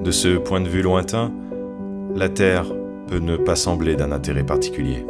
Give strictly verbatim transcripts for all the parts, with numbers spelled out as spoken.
De ce point de vue lointain, la Terre peut ne pas sembler d'un intérêt particulier.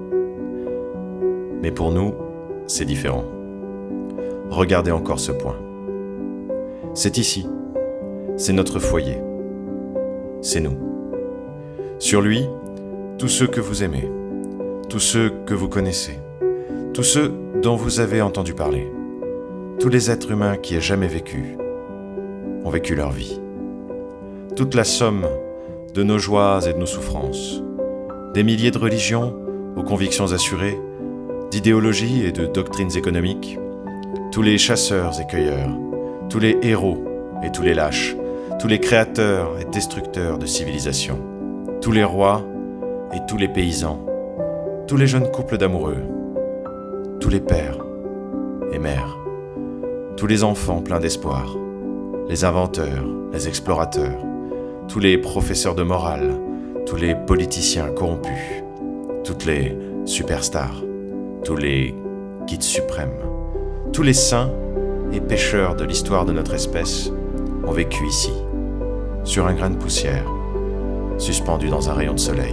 Mais pour nous, c'est différent. Regardez encore ce point. C'est ici, c'est notre foyer. C'est nous. Sur lui, tous ceux que vous aimez, tous ceux que vous connaissez, tous ceux dont vous avez entendu parler, tous les êtres humains qui aient jamais vécu, ont vécu leur vie. Toute la somme de nos joies et de nos souffrances, des milliers de religions aux convictions assurées, d'idéologies et de doctrines économiques, tous les chasseurs et cueilleurs, tous les héros et tous les lâches, tous les créateurs et destructeurs de civilisations, tous les rois et tous les paysans, tous les jeunes couples d'amoureux, tous les pères et mères, tous les enfants pleins d'espoir, les inventeurs, les explorateurs, tous les professeurs de morale, tous les politiciens corrompus, toutes les superstars, tous les guides suprêmes, tous les saints et pécheurs de l'histoire de notre espèce ont vécu ici, sur un grain de poussière, suspendu dans un rayon de soleil.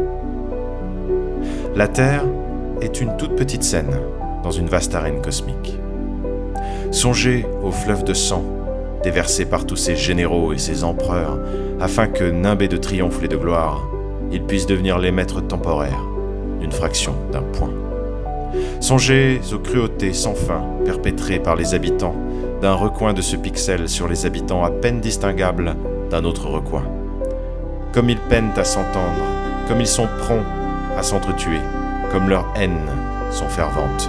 La Terre est une toute petite scène dans une vaste arène cosmique. Songez aux fleuves de sang déversés par tous ces généraux et ces empereurs afin que, nimbés de triomphe et de gloire, ils puissent devenir les maîtres temporaires d'une fraction d'un point. Songez aux cruautés sans fin perpétrées par les habitants d'un recoin de ce pixel sur les habitants à peine distinguables d'un autre recoin. Comme ils peinent à s'entendre, comme ils sont prompts à s'entretuer, comme leurs haines sont ferventes.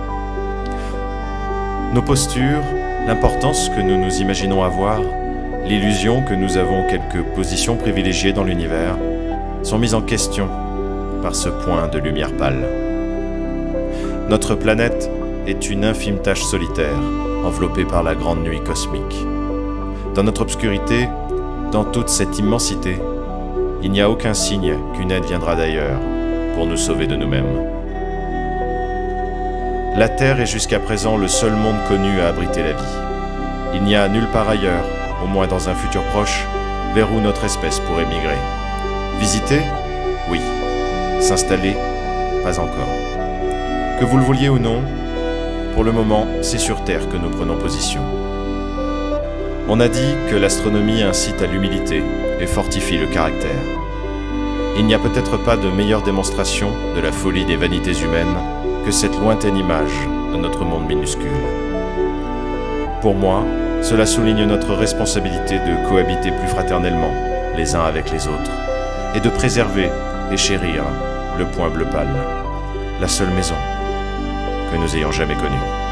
Nos postures, l'importance que nous nous imaginons avoir, l'illusion que nous avons quelques positions privilégiées dans l'univers, sont mises en question par ce point de lumière pâle. Notre planète est une infime tache solitaire, enveloppée par la grande nuit cosmique. Dans notre obscurité, dans toute cette immensité, il n'y a aucun signe qu'une aide viendra d'ailleurs pour nous sauver de nous-mêmes. La Terre est jusqu'à présent le seul monde connu à abriter la vie. Il n'y a nulle part ailleurs, au moins dans un futur proche, vers où notre espèce pourrait migrer. Visiter? Oui. S'installer? Pas encore. Que vous le vouliez ou non, pour le moment, c'est sur Terre que nous prenons position. On a dit que l'astronomie incite à l'humilité et fortifie le caractère. Il n'y a peut-être pas de meilleure démonstration de la folie des vanités humaines que cette lointaine image de notre monde minuscule. Pour moi, cela souligne notre responsabilité de cohabiter plus fraternellement les uns avec les autres et de préserver et chérir le point bleu pâle, la seule maison que nous ayons jamais connue.